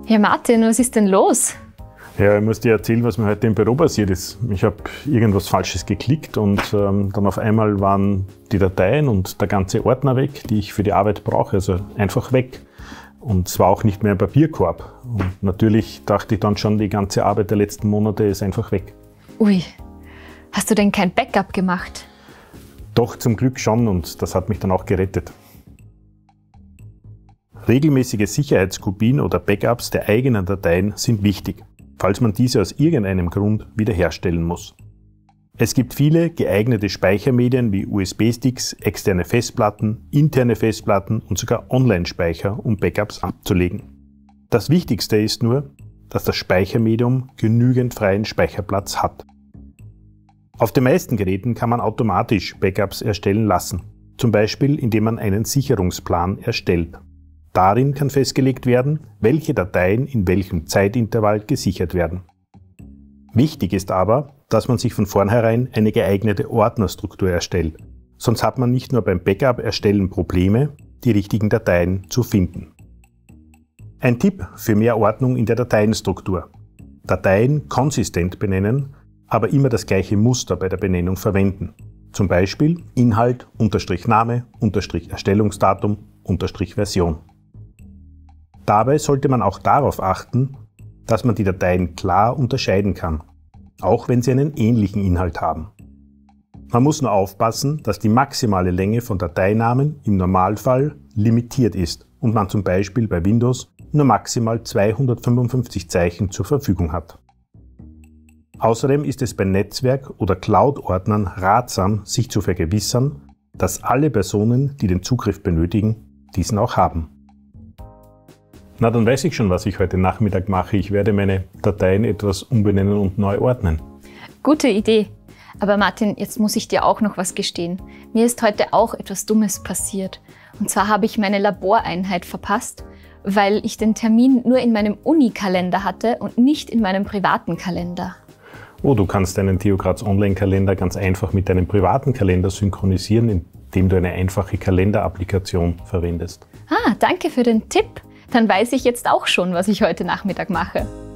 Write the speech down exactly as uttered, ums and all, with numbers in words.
Ja, Martin, was ist denn los? Ja, ich muss dir erzählen, was mir heute im Büro passiert ist. Ich habe irgendwas Falsches geklickt und ähm, dann auf einmal waren die Dateien und der ganze Ordner weg, die ich für die Arbeit brauche, also einfach weg. Und es war auch nicht mehr ein Papierkorb. Und natürlich dachte ich dann schon, die ganze Arbeit der letzten Monate ist einfach weg. Ui, hast du denn kein Backup gemacht? Doch, zum Glück schon, und das hat mich dann auch gerettet. Regelmäßige Sicherheitskopien oder Backups der eigenen Dateien sind wichtig, falls man diese aus irgendeinem Grund wiederherstellen muss. Es gibt viele geeignete Speichermedien wie U S B-Sticks, externe Festplatten, interne Festplatten und sogar Online-Speicher, um Backups abzulegen. Das Wichtigste ist nur, dass das Speichermedium genügend freien Speicherplatz hat. Auf den meisten Geräten kann man automatisch Backups erstellen lassen, zum Beispiel indem man einen Sicherungsplan erstellt. Darin kann festgelegt werden, welche Dateien in welchem Zeitintervall gesichert werden. Wichtig ist aber, dass man sich von vornherein eine geeignete Ordnerstruktur erstellt. Sonst hat man nicht nur beim Backup-Erstellen Probleme, die richtigen Dateien zu finden. Ein Tipp für mehr Ordnung in der Dateienstruktur: Dateien konsistent benennen, aber immer das gleiche Muster bei der Benennung verwenden. Zum Beispiel Inhalt, Unterstrich Name, Unterstrich Erstellungsdatum, Unterstrich Version. Dabei sollte man auch darauf achten, dass man die Dateien klar unterscheiden kann, auch wenn sie einen ähnlichen Inhalt haben. Man muss nur aufpassen, dass die maximale Länge von Dateinamen im Normalfall limitiert ist und man zum Beispiel bei Windows nur maximal zweihundertfünfundfünfzig Zeichen zur Verfügung hat. Außerdem ist es bei Netzwerk- oder Cloud-Ordnern ratsam, sich zu vergewissern, dass alle Personen, die den Zugriff benötigen, diesen auch haben. Na, dann weiß ich schon, was ich heute Nachmittag mache. Ich werde meine Dateien etwas umbenennen und neu ordnen. Gute Idee. Aber Martin, jetzt muss ich dir auch noch was gestehen. Mir ist heute auch etwas Dummes passiert. Und zwar habe ich meine Laboreinheit verpasst, weil ich den Termin nur in meinem Uni-Kalender hatte und nicht in meinem privaten Kalender. Oh, du kannst deinen Theo Graz Online-Kalender ganz einfach mit deinem privaten Kalender synchronisieren, indem du eine einfache Kalender-Applikation verwendest. Ah, danke für den Tipp. Dann weiß ich jetzt auch schon, was ich heute Nachmittag mache.